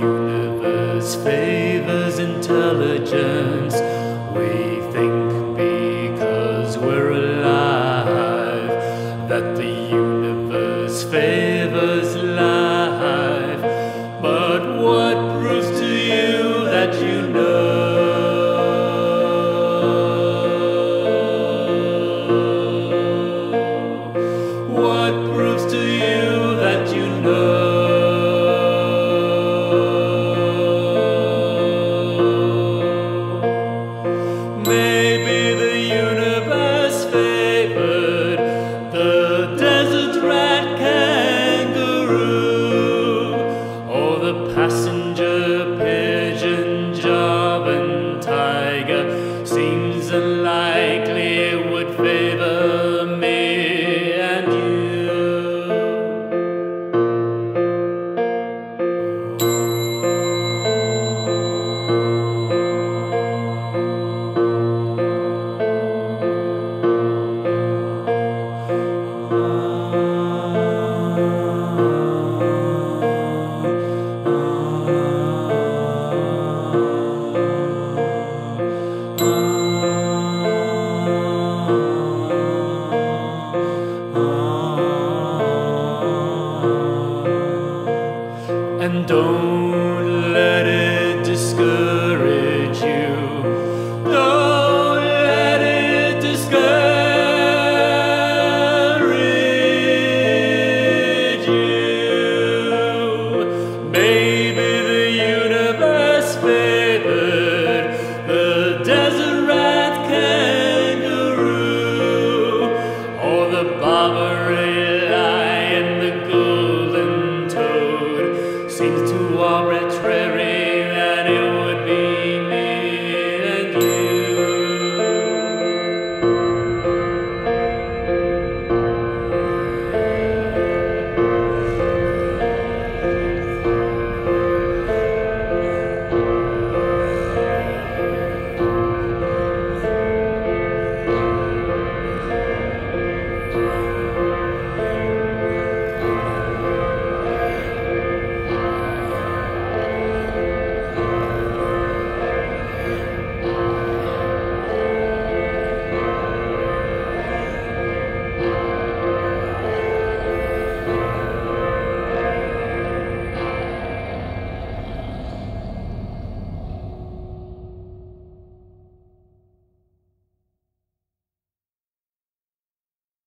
universe favors intelligence. We think because we're alive that the universe favors life. But what proves to you that you know? What proves to you that you know? Maybe the universe favored the desert rat kangaroo, or the passenger pigeon Javan tiger. Seems unlikely it would favor me and you. And don't let it discourage you. Don't let it discourage you. Maybe the universe favored the desert rat kangaroo, or the Barbary lion, the golden toad. Seems too arbitrary